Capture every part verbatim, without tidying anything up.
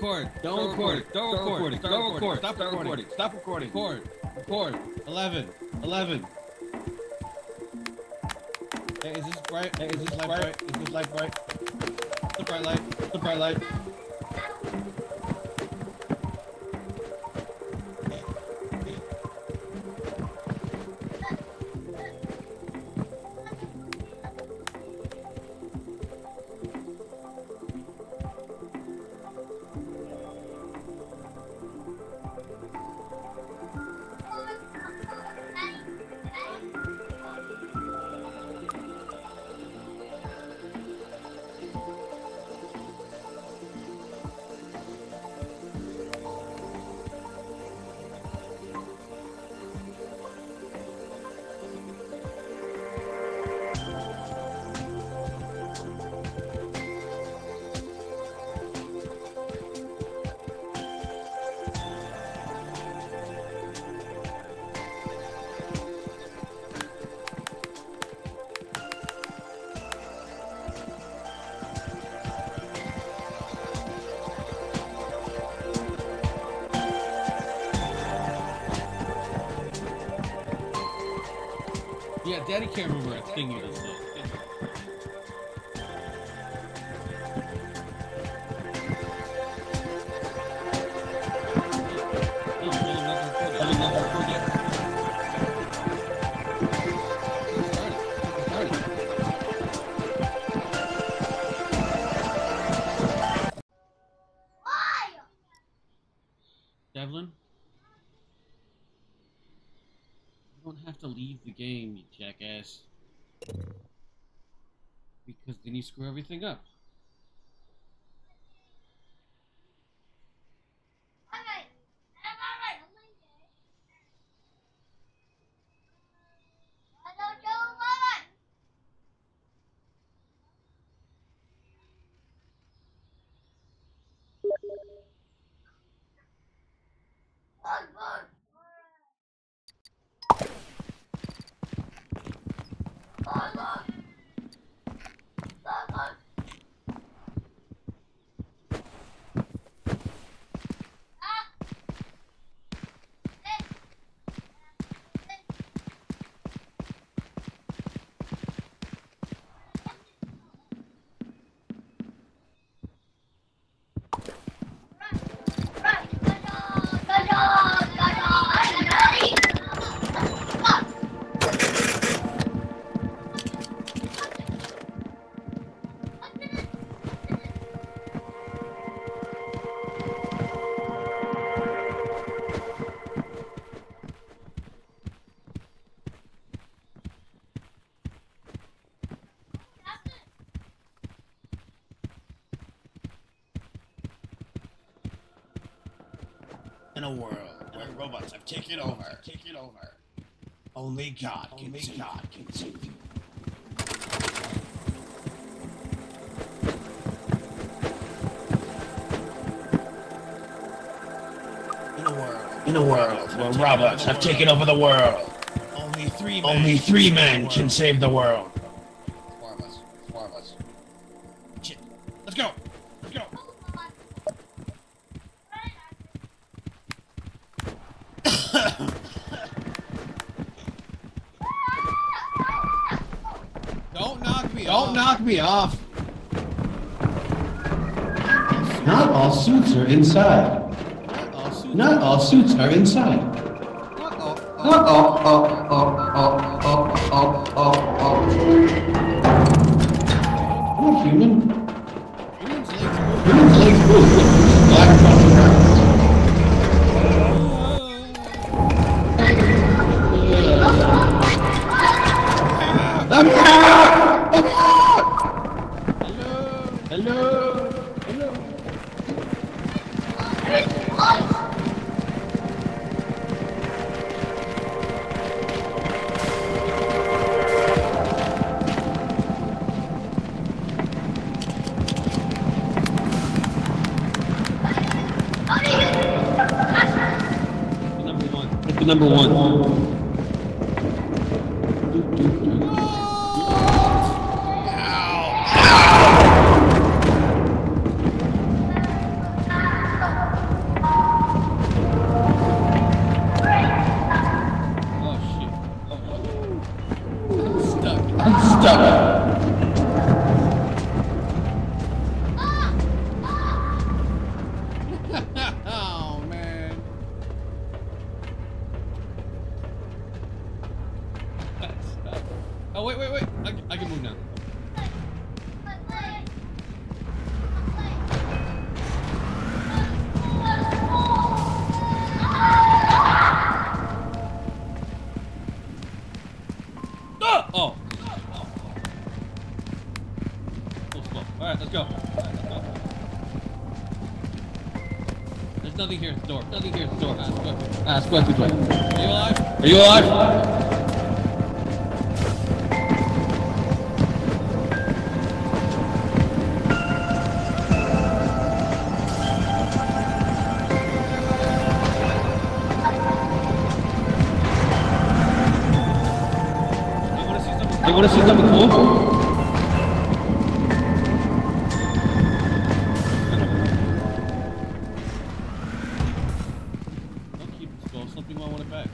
record. Don't record. Don't record. Don't record. Stop recording. Stop recording. Record. Record. Eleven. Eleven. Hey, is this bright? Hey, is this light bright? Is this light bright? The bright light. The bright light. Yeah, Daddy can't remember a thing you just said. Devlin? You don't have to leave the game, you jackass. Because then you screw everything up. In a world where robots have taken over, taken over, only God can only save God can save you. In a world, in a world where robots have taken over the world, only three men, only three men can save the world. Four of us, four of us. Shit, let's go, let's go. Don't knock me Don't off. knock me off. Not all suits are inside. Not all suits, Not all suits are inside. Not all. Not all, all, all, all, all, all, all, all. I'm a human. Human's legs move. Human's legs move. Black across the ground. I'm here! I'm here! Hello. Hello. Hello. Number one. Pick the number one. nothing here at the door. Nothing here at the door. Ask what. Ask what. Are you alive? Are you alive? You want to see something cool? Don't keep the skull. Something might want it back.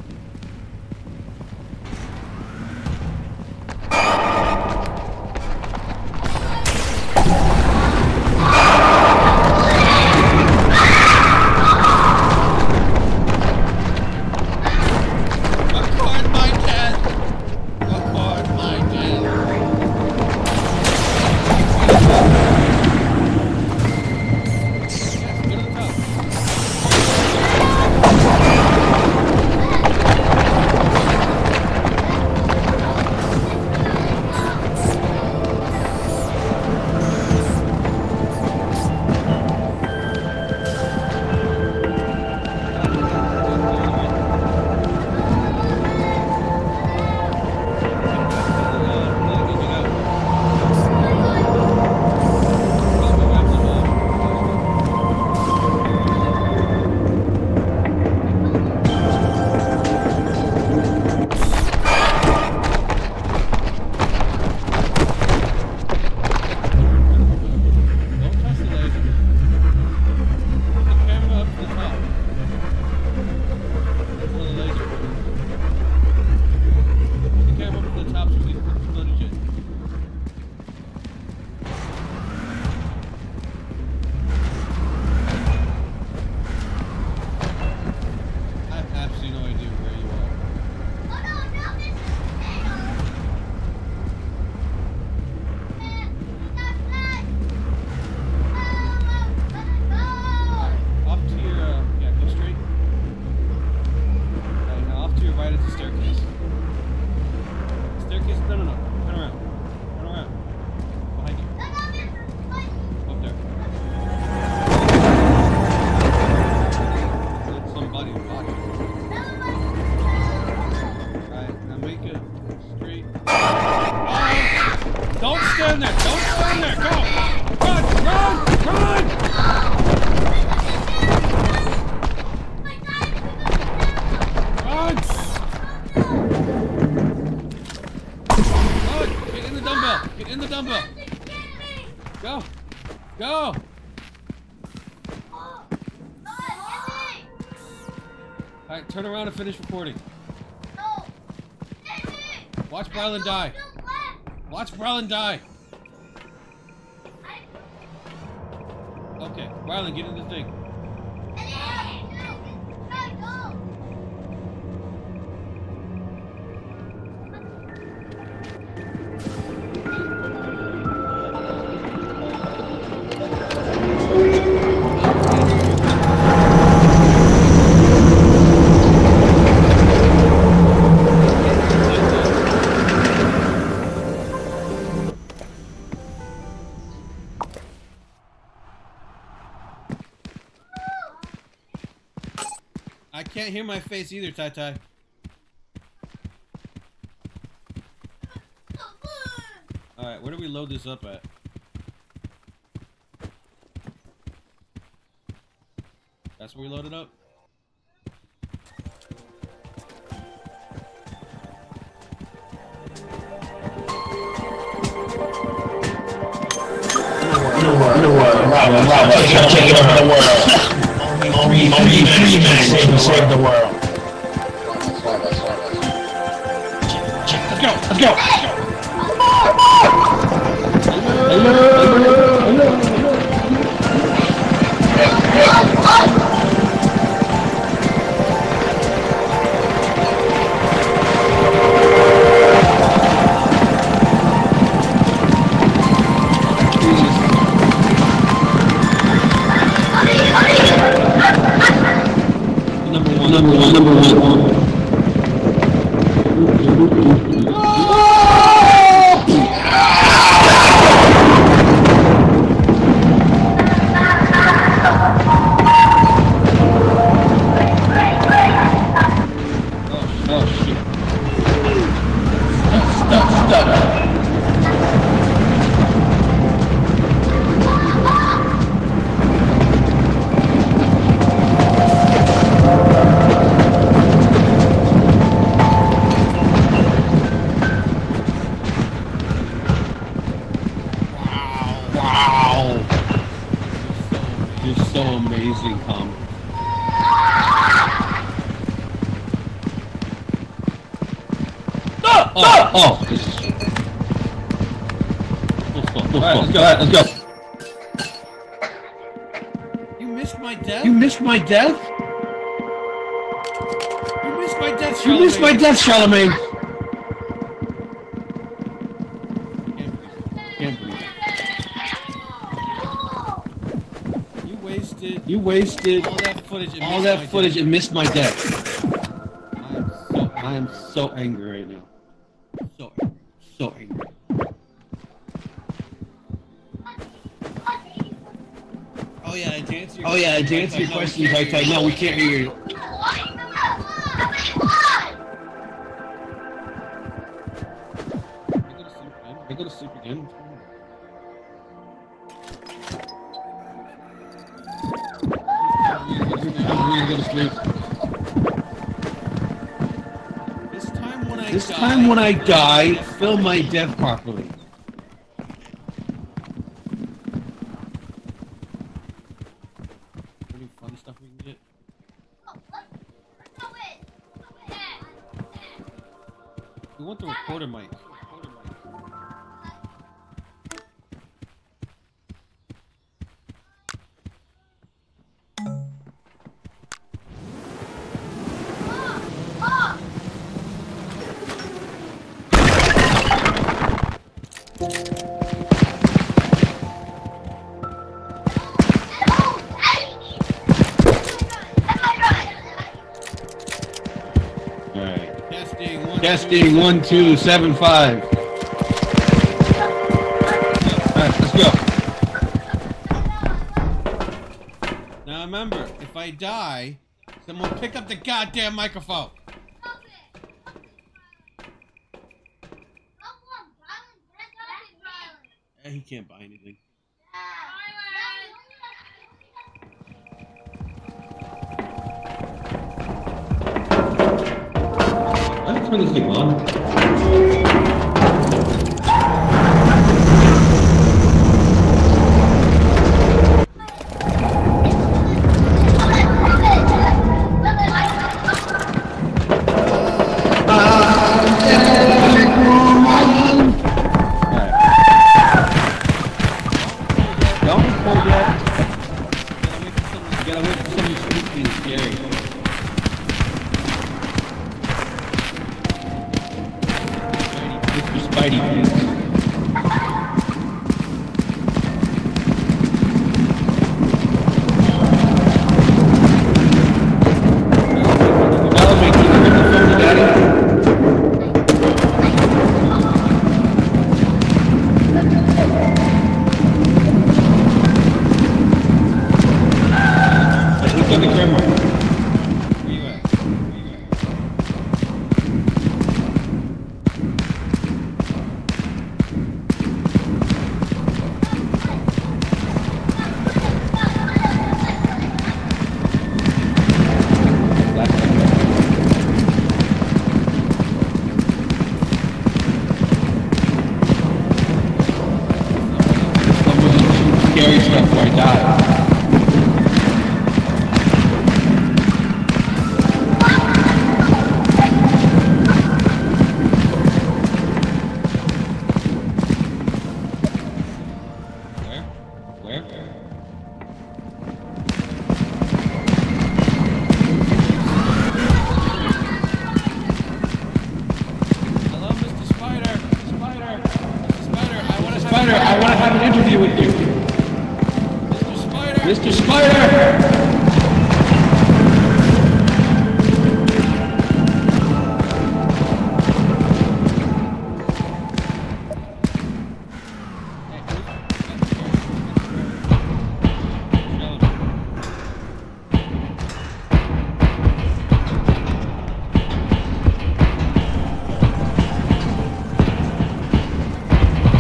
Stand there! Don't stand there! Go! Run! Run! Run! Run! Run! Get in the dumbbell! Get in the dumbbell! Go! Go! Alright, turn around and finish recording. Watch Brylan die. Watch Brylan die. Okay, Brylan, get in the thing. I can't hear my face either, Tai Tai. Alright, where do we load this up at? That's where we load it up? In the world, in the world, Robert, Robert, taking over the world. Only three, three men save, save the world. Let's go, let's go. Hello, hello, hello. Number one, number one, number one. oh, oh! This is true. Alright, let's go, alright, let's go. You missed my death? You missed my death? You missed my death, You missed my death, Charlemagne! Can't believe it. You wasted... You wasted all that footage and all missed that my footage death. and missed my death. I am so... I am so angry right now. so angry. So angry. Oh yeah, to answer your Oh yeah, to question, answer your no, question, we I can't type, hear no, you. we can't hear you. I go to sleep again. I'm gonna go to sleep. This time when I This die, time when I die, film my death properly. Any fun stuff we can get? We want the recorder mic. Alright. Testing one. Testing one, two, seven, five. Alright, let's go. Now remember, if I die, someone pick up the goddamn microphone. Eh, he can't buy anything. Let me turn this thing on. Don't forget. Gotta wait for something spooky and scary. Mister Spidey, please. Charlemagne, can you give the phone to Daddy? Look at the camera. Where you at? Where you at? Scary stuff before I die. Where? Where? Hello, Mister Spider. Spider. Mister Spider, I want to Spider, I want to have an interview with you. Mister Spider. Mister Spider!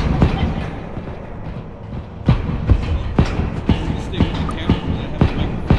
Stay with the camera. I have the microphone.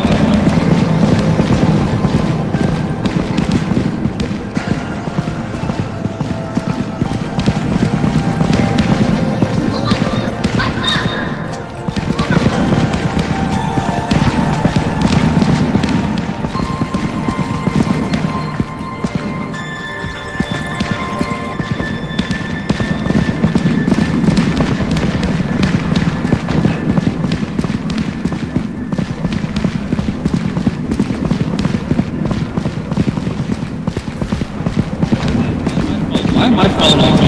Why am I falling off?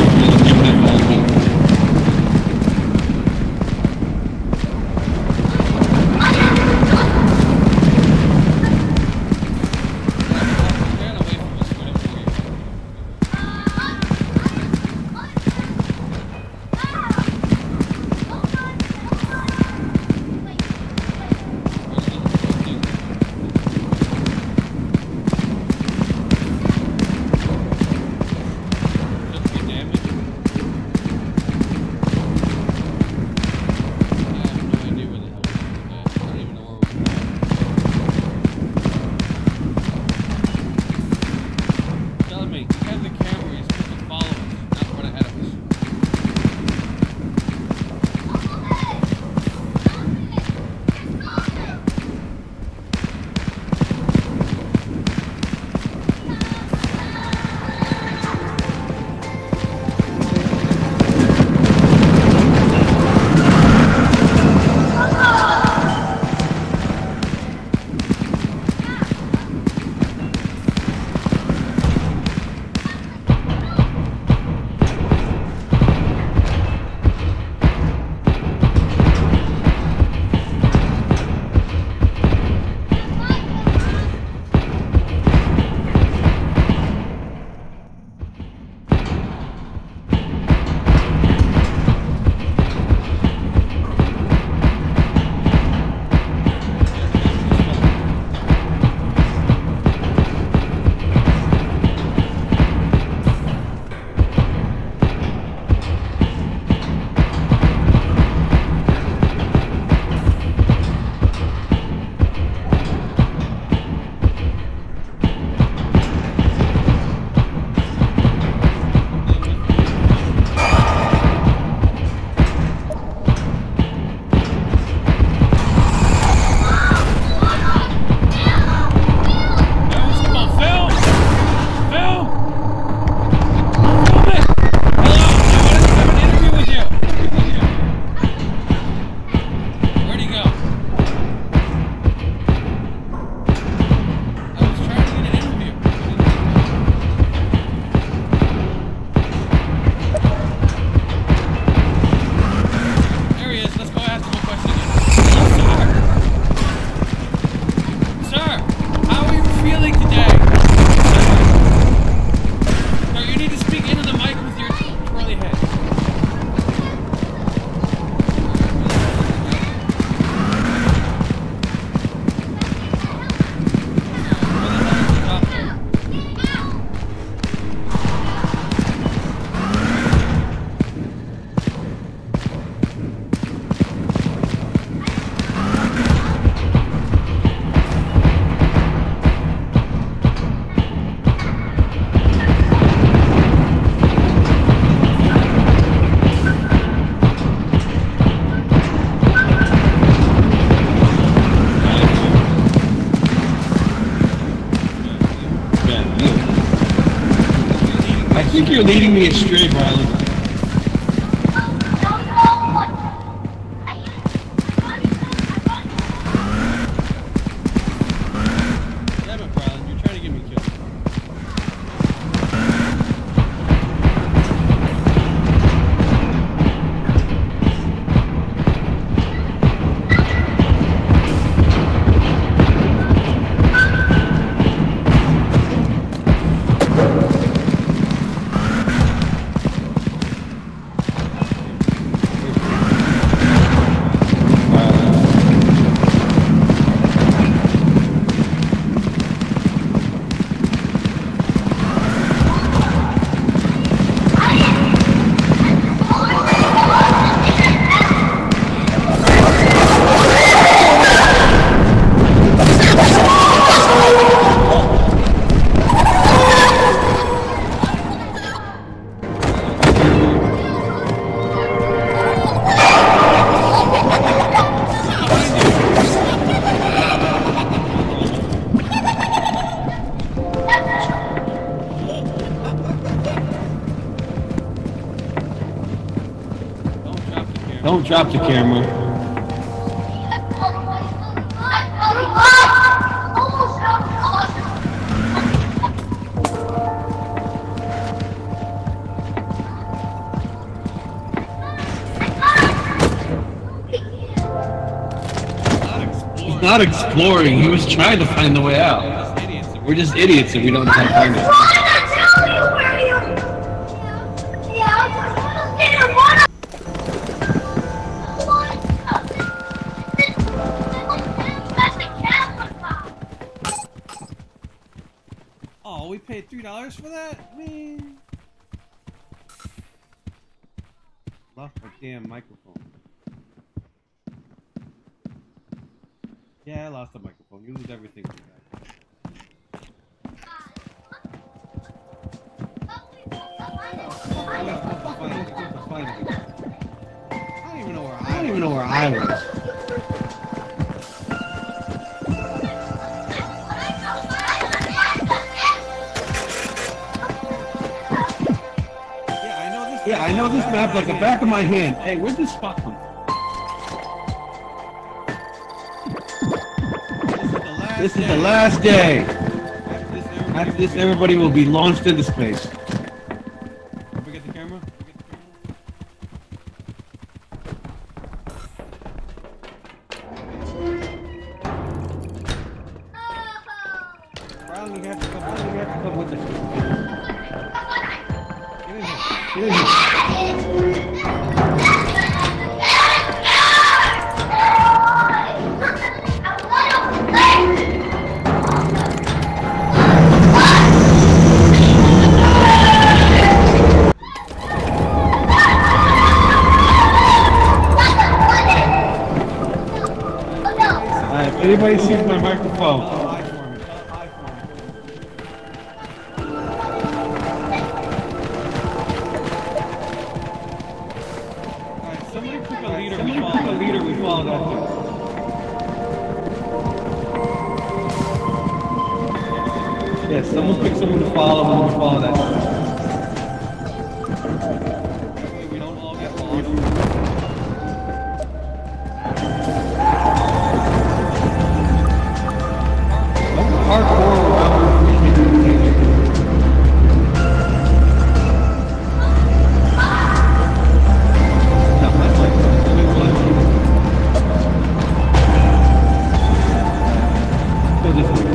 I think you're leading me astray, Riley. Don't drop the camera. He's not exploring, he was trying to find the way out. We're just idiots and we don't know how to find it. Oh, we paid three dollars for that? Man. Lost my damn microphone. Yeah, I lost the microphone. You lose everything like that. I don't even know where I, I don't even know where I was. Yeah, I know this. Yeah, I know this map like the back of my hand. Hey, where's this spot from? This is the last day. After this, everybody will be launched into space. Forget the camera. Forget the camera. Riley, you have to come. Riley, you have to come with us. Get in here. Get in here. Anybody sees my microphone? Alright, somebody pick a leader. Somebody pick a leader. We follow that thing. Yeah, someone pick someone to follow, and we follow that thing. We don't all get lost. Hardcore around no, that's like so this way.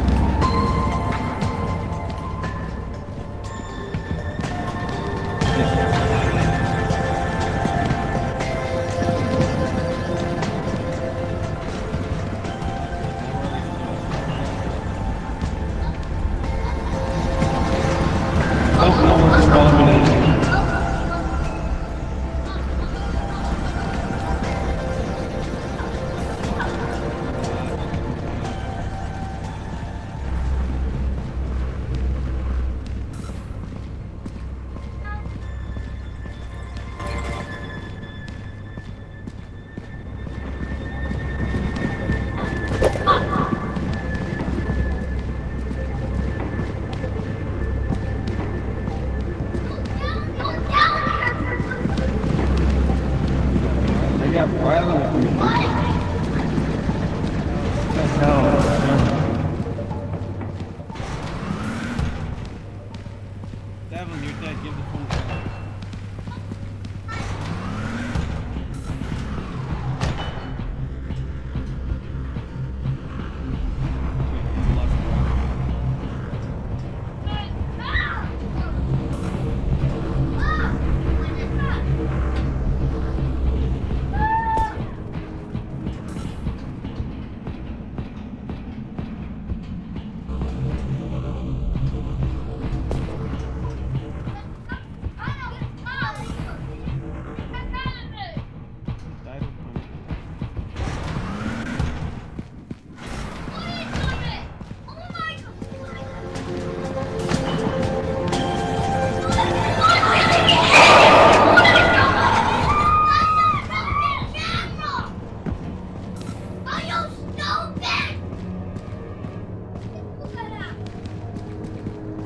Devlin, you're dead. Give the phone back.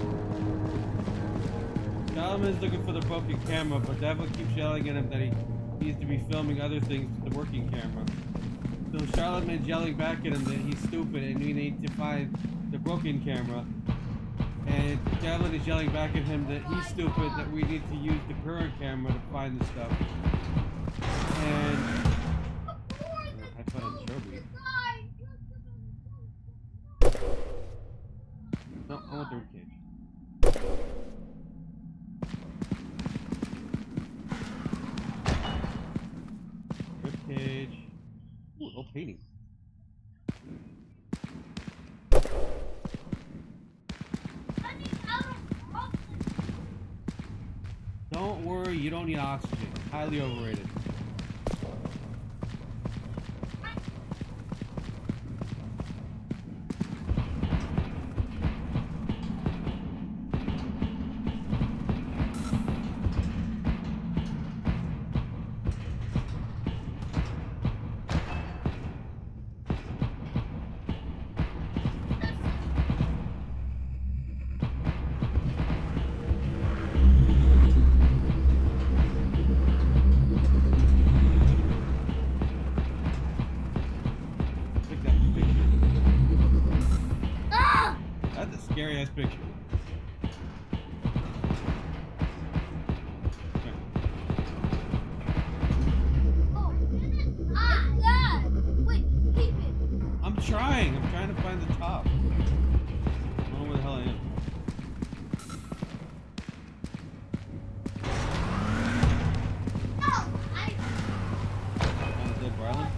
Solomon is looking for the broken camera, but Devil keeps yelling at him that he needs to be filming other things with the working camera. So Charlemagne's yelling back at him that he's stupid and we need to find the broken camera. And Charlemagne is yelling back at him that he's stupid, that we need to use the current camera to find the stuff. And I found a trophy. No, I want the ribcage. Ribcage. Ooh, old painting. Don't worry, you don't need oxygen. Highly overrated. Scary ass picture. Oh, ah, God! Wait, keep it. I'm trying. I'm trying to find the top. I don't know where the hell I am. No, I. Found the dead Brylan.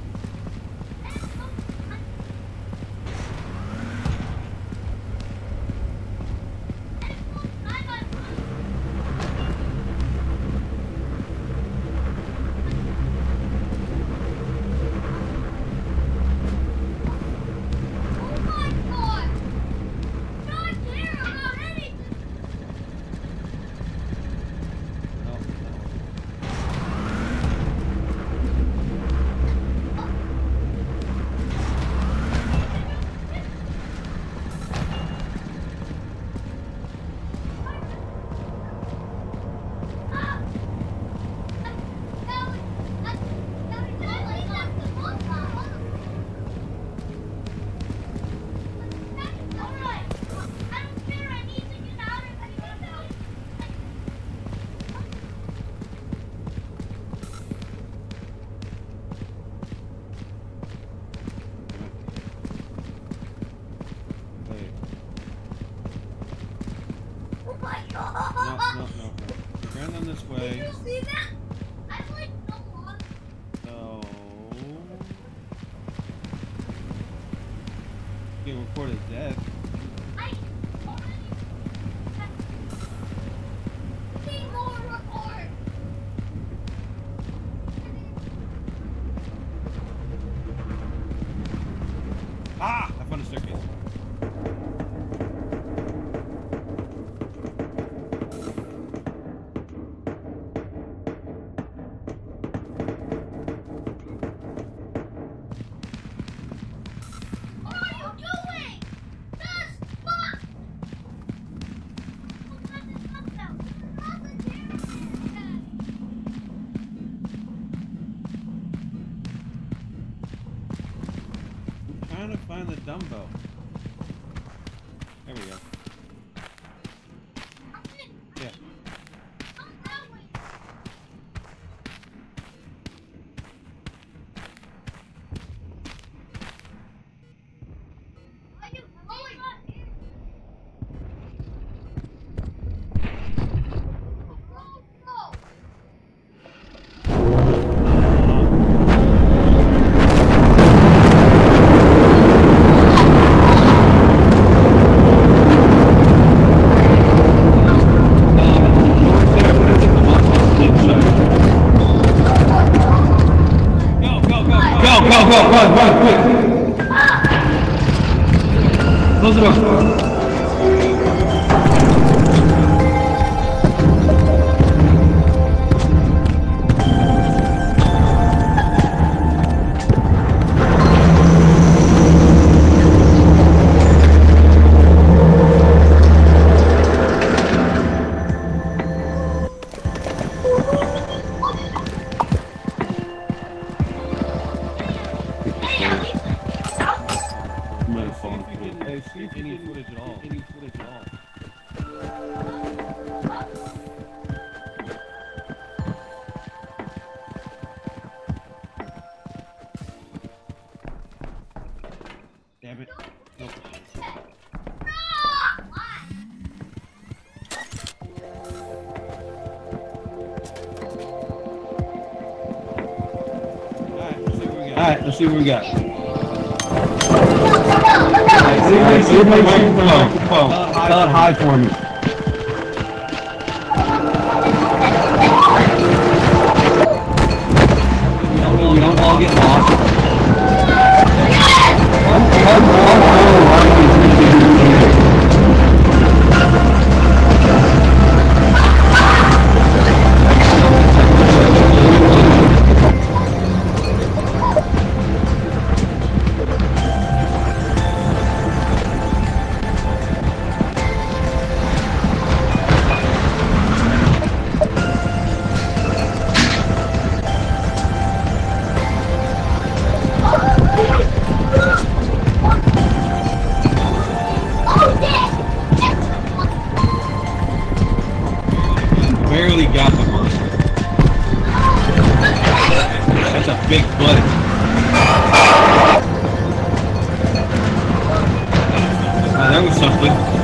No, no, no, no. We're going on this way. Did you see that? I like no one. So... Getting recorded dead. I already... See more record. Ah! I found a staircase. Trying to find the dumbbell. There we go. Yeah. Go, go, run, run, quick! Close the door. my phone. Hey, see if any footage at all. Any footage at all. Damn it. Nope. Alright, let's see what we got. Alright, see my microphone. Tell it hi for me. We don't all get lost. Barely got the monster. That's a big butt. Oh, that was something.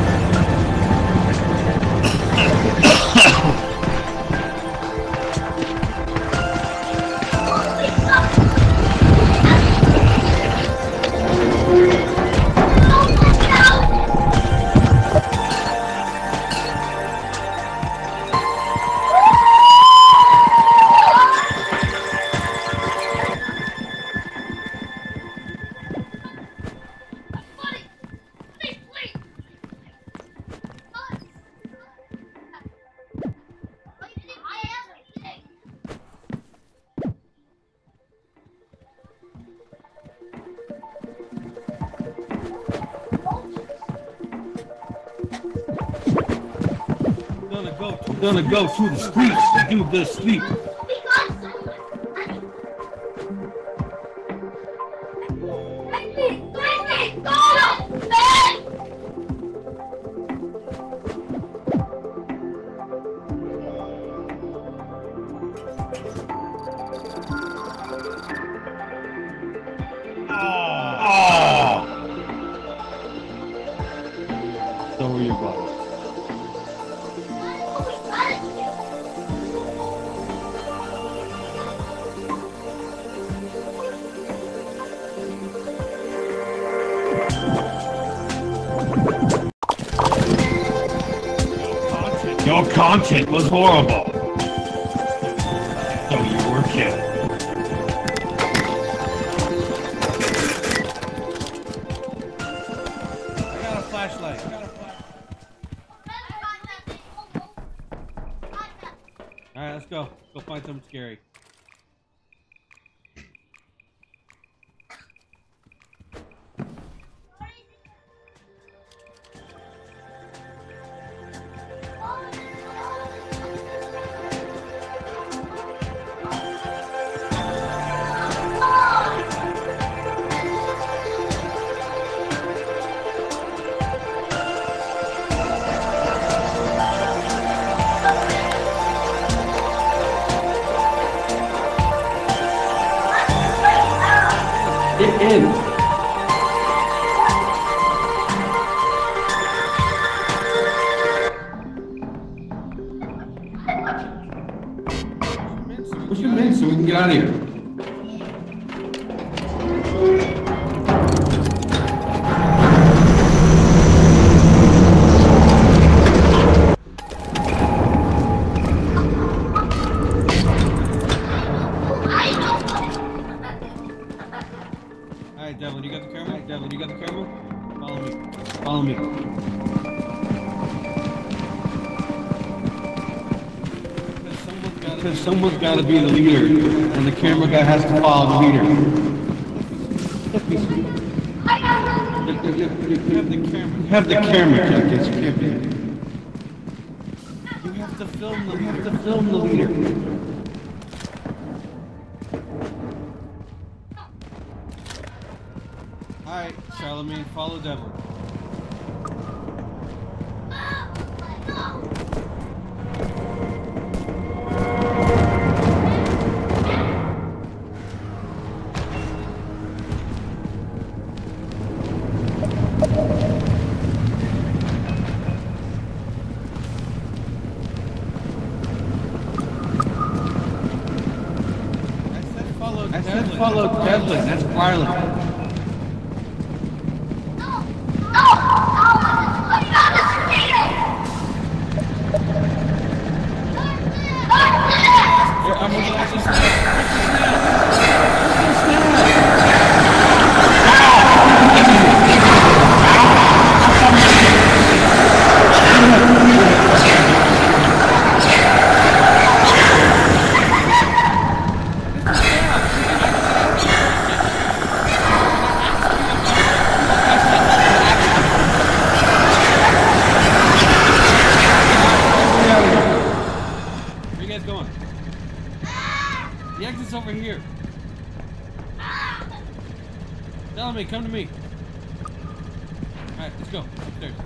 We're gonna go through the streets to do the sleep. Don't worry about it. Your content was horrible. So you were killed. I got a flashlight. I got a flashlight. Alright, let's go. Go find something scary. Get in. Push him in so we can get out of here. Alright, Devlin, you got the camera? Alright, Devlin, you got the camera? Follow me. Follow me. Because someone's got to be the leader, and the camera guy has to follow the leader. You have the camera. You have the camera, Jackass. You can't be. You have to film the. You have to film the leader. Alright, Charlemagne, follow Devlin. I said follow Devlin, that's Marlon. I'm gonna watch this The exit's over here. Tell me, come to me. Alright, let's go. Upstairs.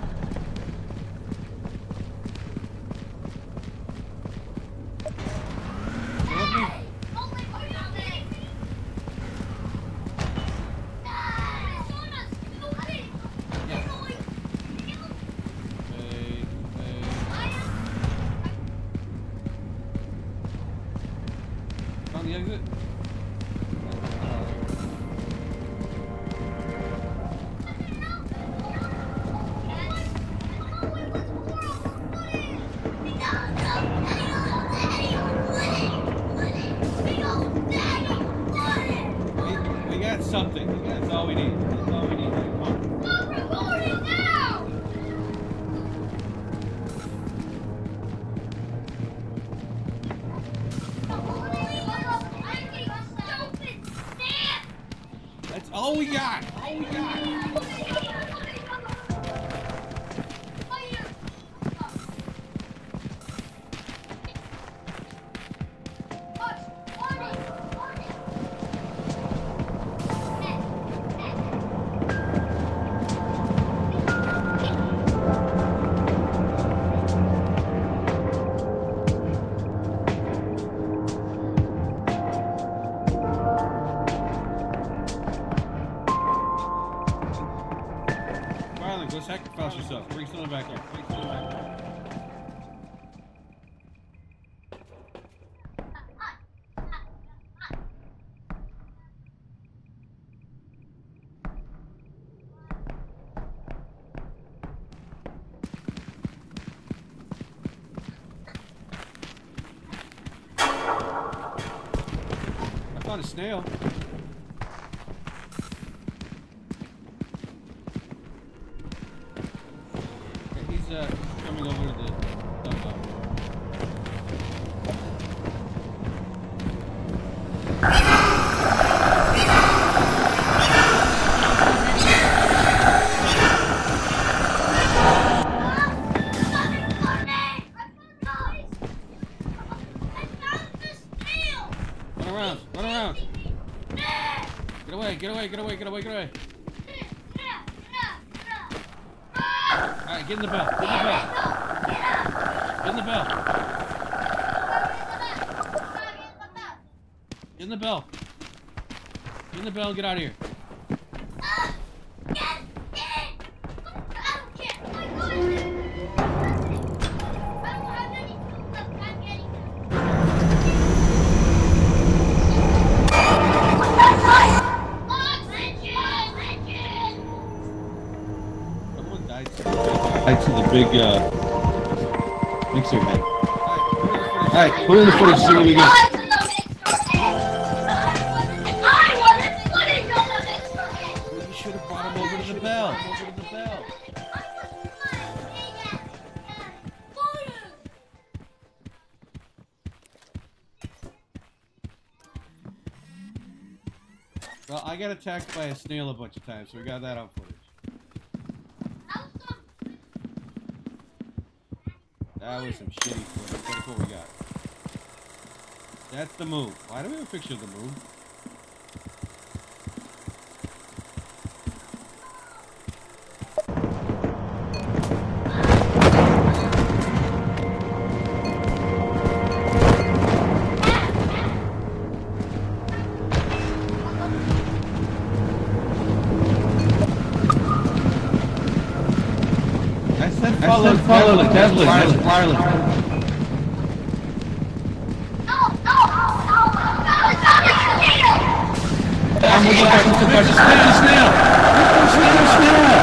Let me. On the exit. We, we got something. That's all we need. That's all we need. Come on. Stop recording now! That's all we got. All we got. Go sacrifice yourself. Bring someone back here. Bring someone back here. I found a snail. Uh, coming over to the dump. Run around, run around. Get away, get away, get away, get away, get away. Alright, get in the bell. Get in the bell. Get in the bell. Get in the bell. Get in the bell and get out of here. To the big uh, mixer head. Alright, put in the footage, see what we got. You should have brought him over to the bell. Over to the bell. Well, I got attacked by a snail a bunch of times, so we got that on footage. That was some shitty footage. That's what we got. That's the moon. Why do we have a picture of the moon? said follow, follow Devlin, Devlin, Marlon. I'm looking at the snail, snail, snail, snail.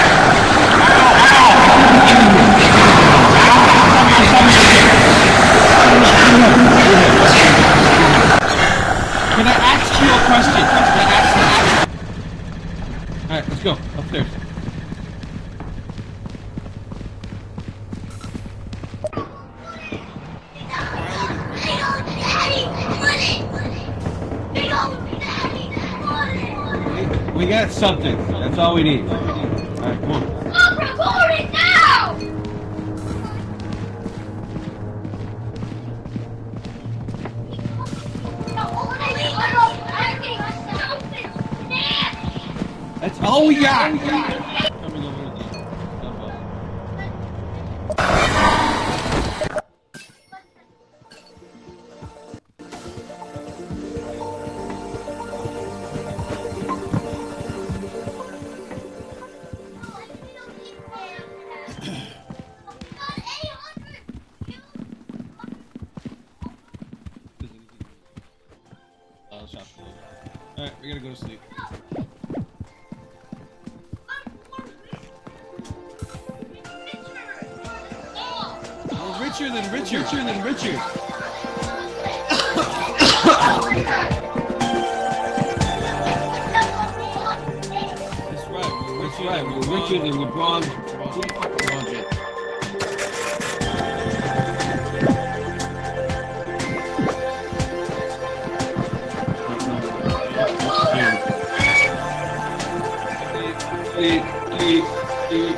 Can I ask you a question? Can I ask you? Alright, let's go upstairs. We got something. That's all we need. Alright, come on. Stop recording now! That's all we got. Alright, we gotta go to sleep. We're richer than richer, richer than richer. That's right, we're richer, right, we're richer than LeBron. LeBron James. Eat, eat, eat.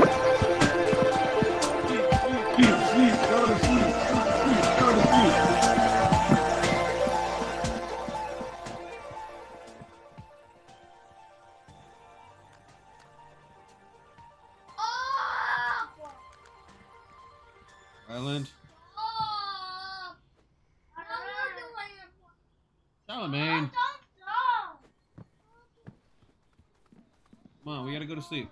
Island. Charlemagne. Come on, we gotta go to sleep.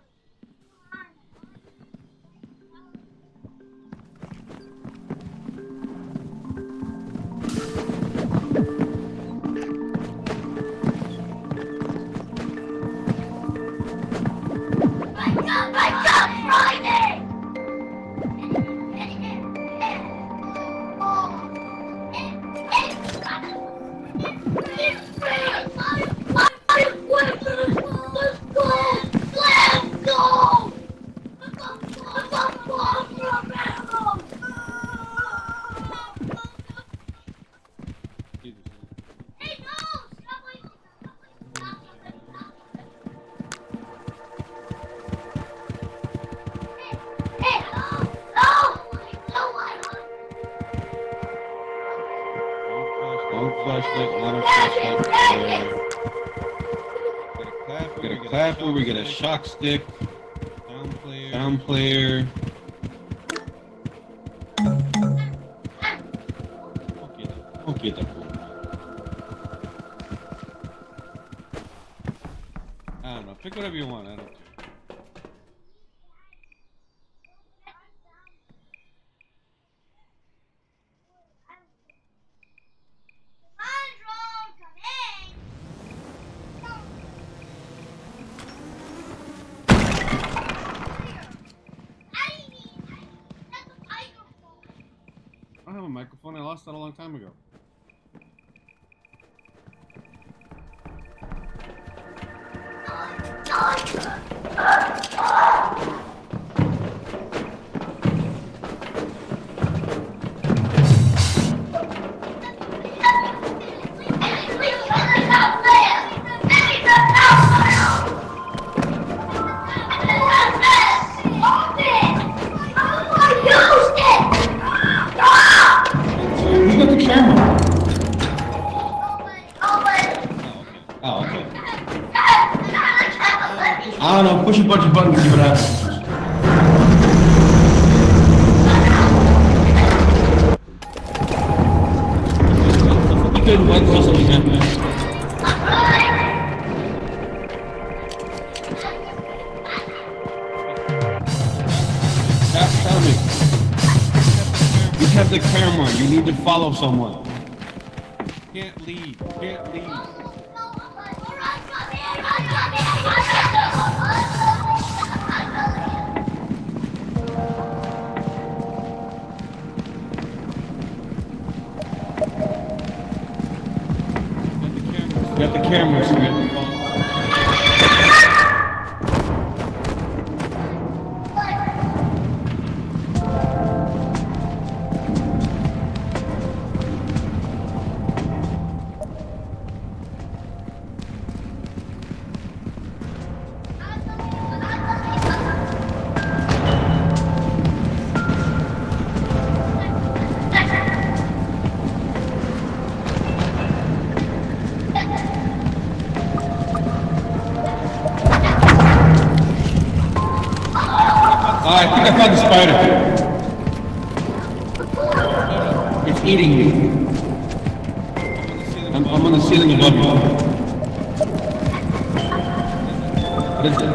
Wake up, wake up, Friday! Flashlight, not a flashlight. We got a clapper, we got a shock stick, sound player, sound player. Okay, okay, that cool. I don't know. Pick whatever you want. I don't care. I don't have a microphone. I lost that a long time ago. I don't know, push a bunch of buttons, see what happens. You could wait for something to happen. Tell me. You have the camera. You need to follow someone. Can't leave. Can't leave. You got the cameras. You got the phone. I think I found the spider. It's eating me. I'm, I'm on the ceiling above you. What is it?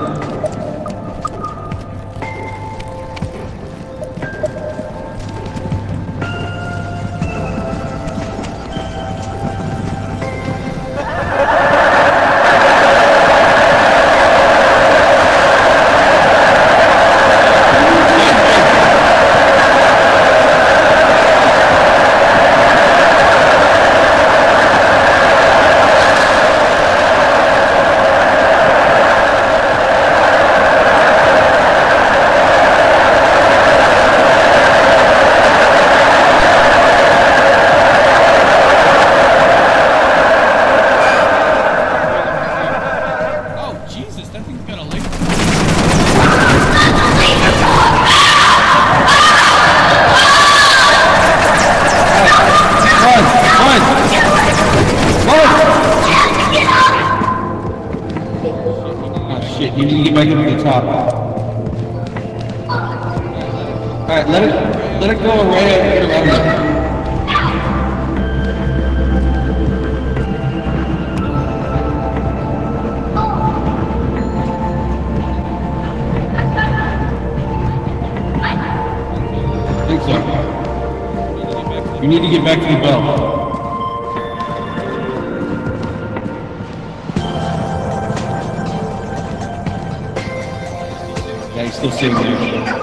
Shit, you need to get back up to the top. Alright, let it let it go away and get around it. I think so. You need to get back to the bell. Yeah, he's still sitting there.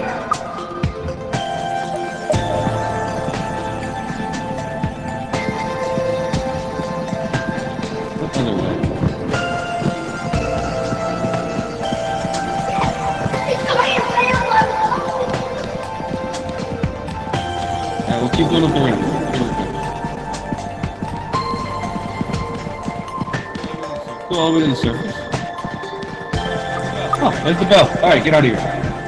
What other way? Alright, we'll keep going up the ring. Go all the way to the surface. Oh, there's the bell. Alright, get out of here.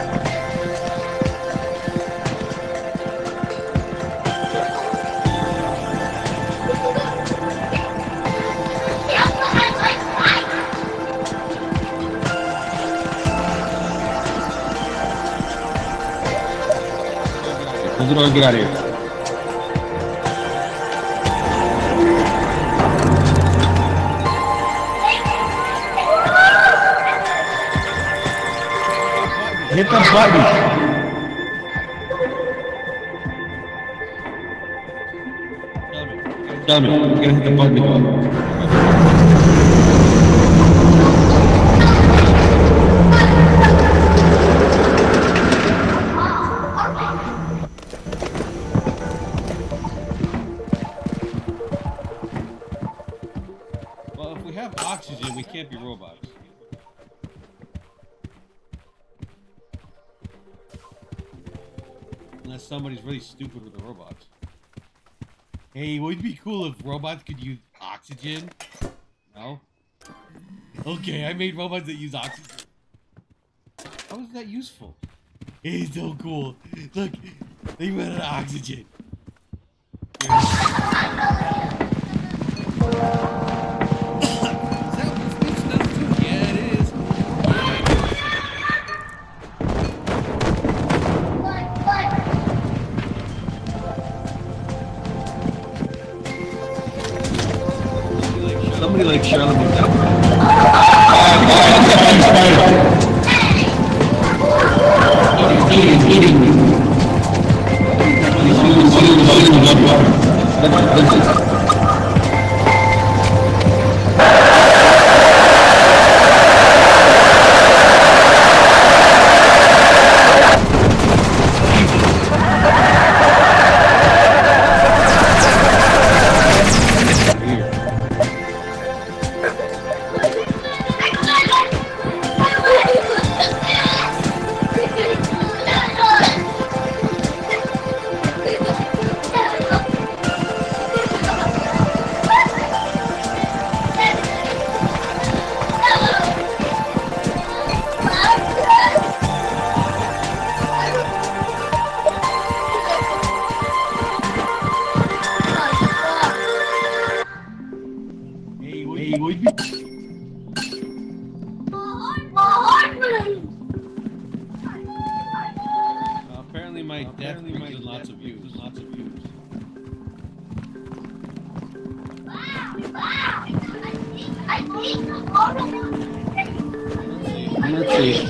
Close the door and get out of here. Hit the button. Tell me, you gotta hit the button. Well, if we have oxygen, we can't be robots. Unless somebody's really stupid with the robots. Hey, would it be cool if robots could use oxygen? No? Okay, I made robots that use oxygen. How is that useful? It's so cool. Look, they run out of oxygen. Somebody like Charlotte McDowell. He's eating, eating me. my death brings in lots of views. Lots of views. I think Let's see.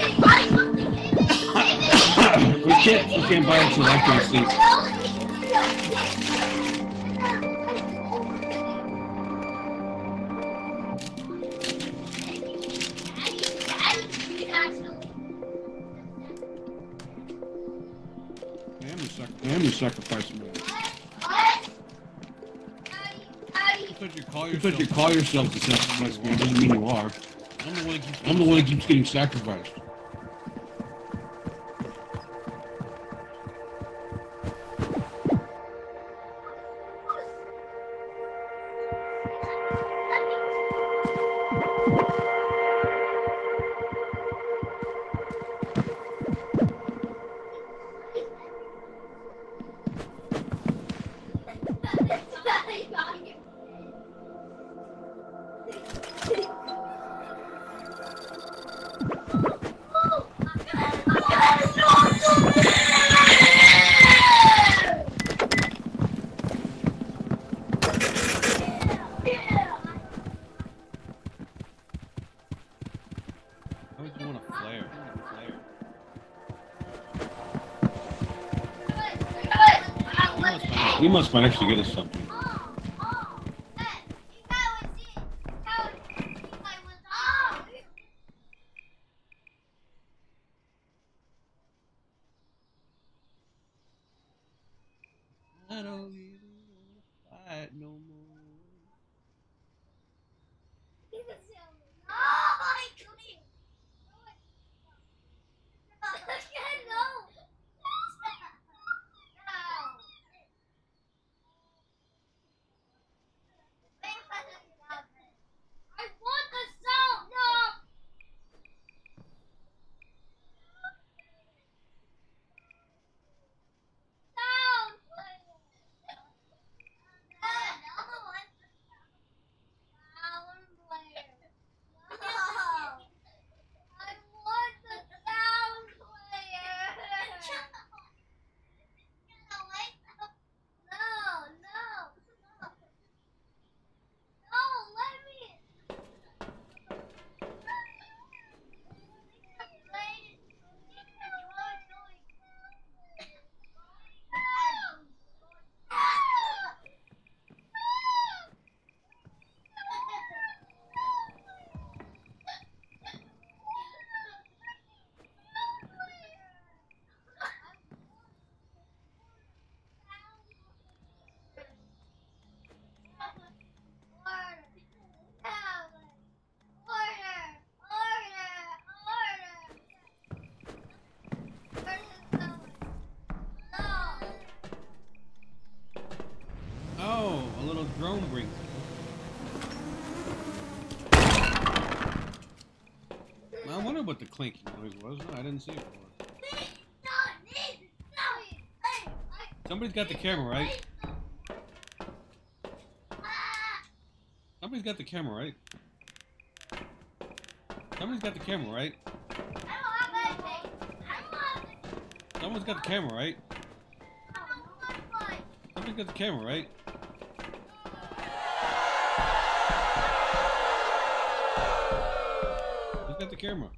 We can't, we can't buy a selector seat. I am the sacrifice man. Because you call yourself, because you call yourself the sacrifice man doesn't mean you are. I'm the one that keeps, I'm the one that keeps getting sacrificed. He must might actually get us something. I don't even want to fight no more. Drone brings it. I wonder what the clinking noise was. I didn't see it before. Somebody's got the camera, right? Somebody's got the camera, right? Somebody's got the camera, right? Someone's got the camera, right? Somebody's got the camera, right? Who's got the camera?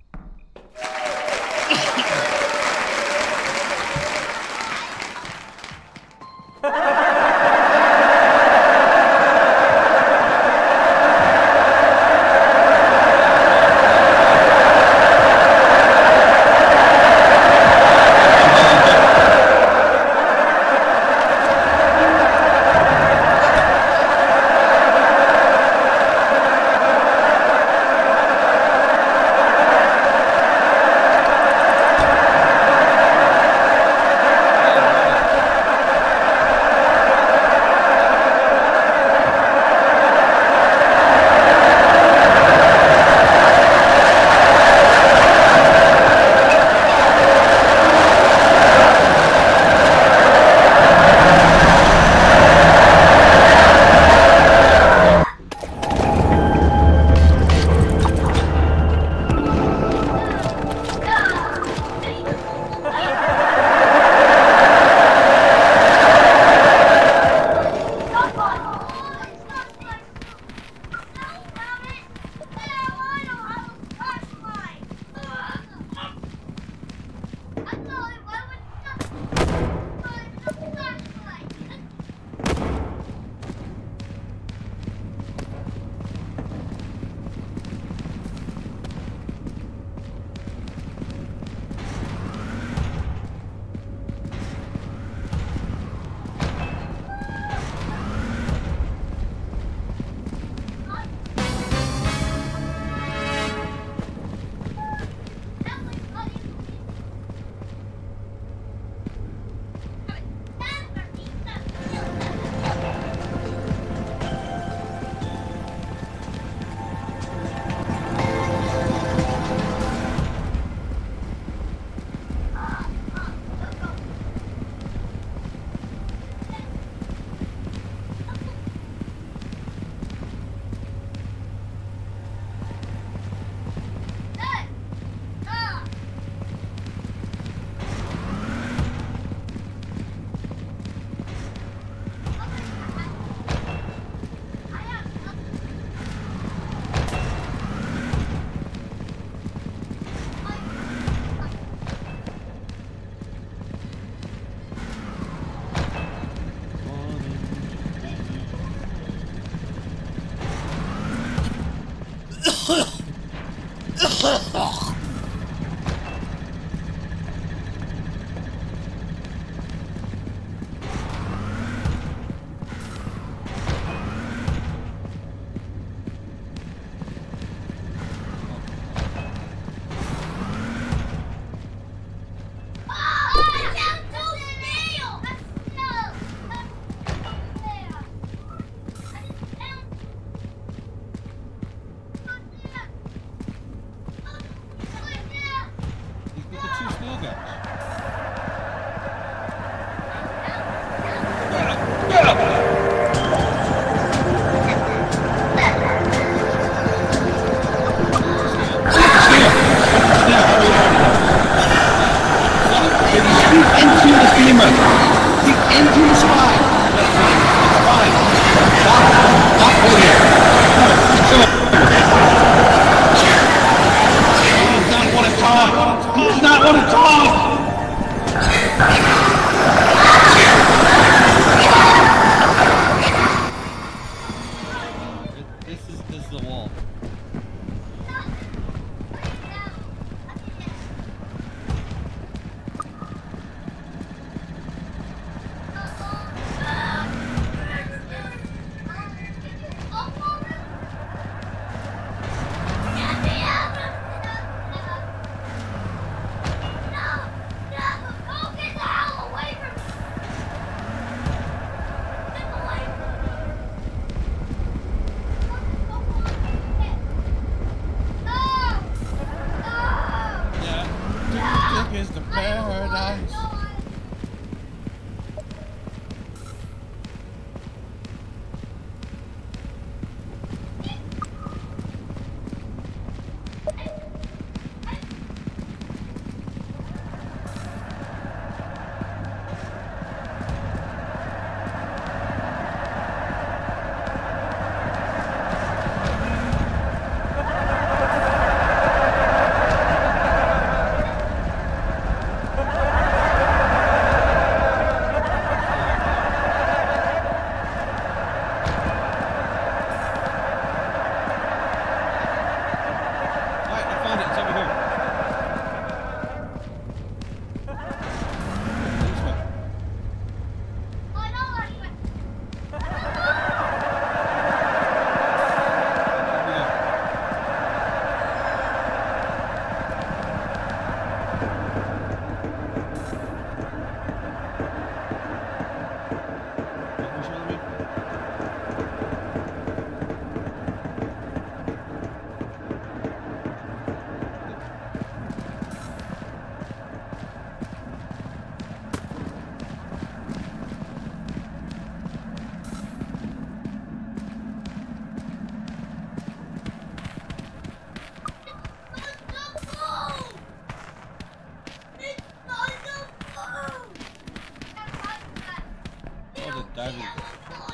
diving bell.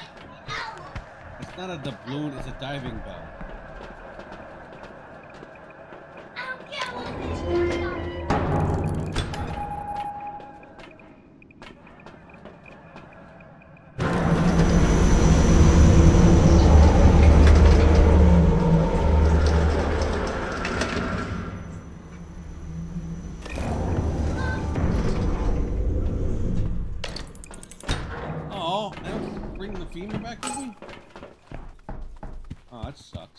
It's not a doubloon, it's a diving bell. I don't care what this is. bring the femur back with me? Oh, that sucks.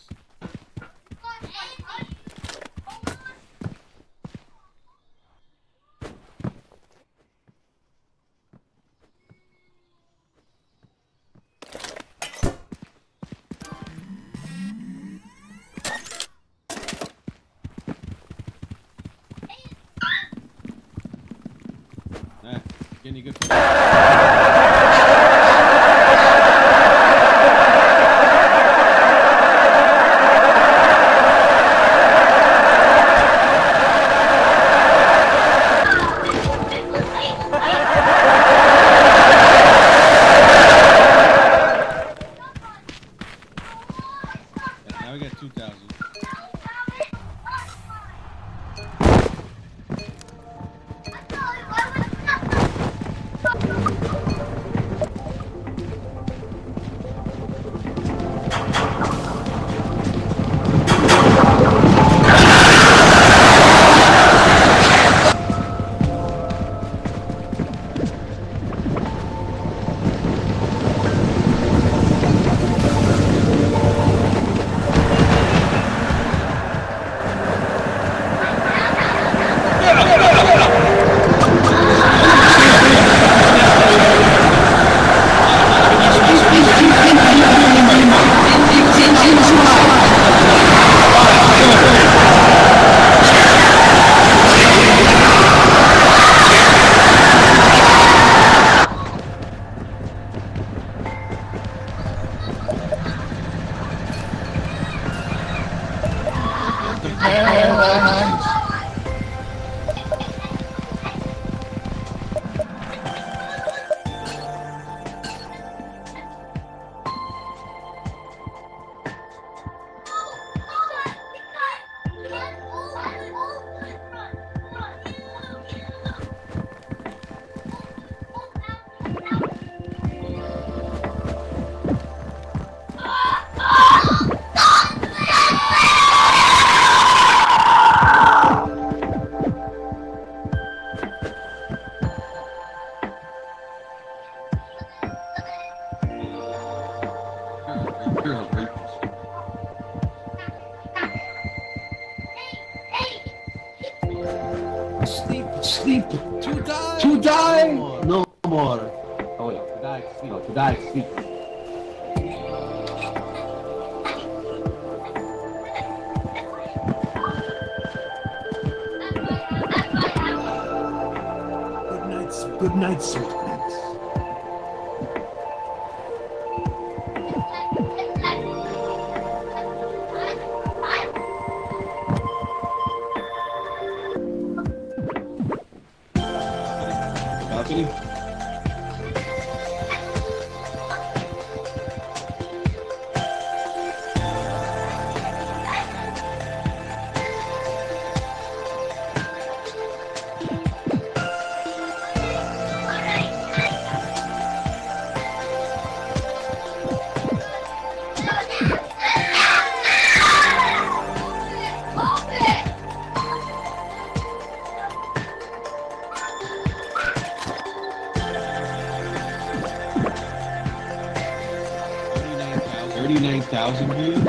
Ah, get any good food? Now we got two thousand. Sleep, sleep. To die! To die? No more. No more. Oh wait, To die, sleep. no, to die, sleep. Good night, sweet. Good night, sweet prince. Balcony? thirty-nine thousand views?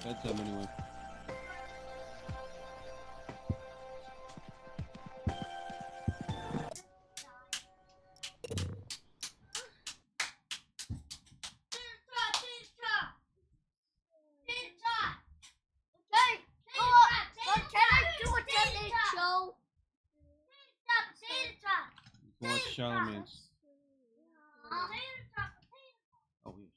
Bedtime anyway. Watch Charlemagne's. Oh, yeah.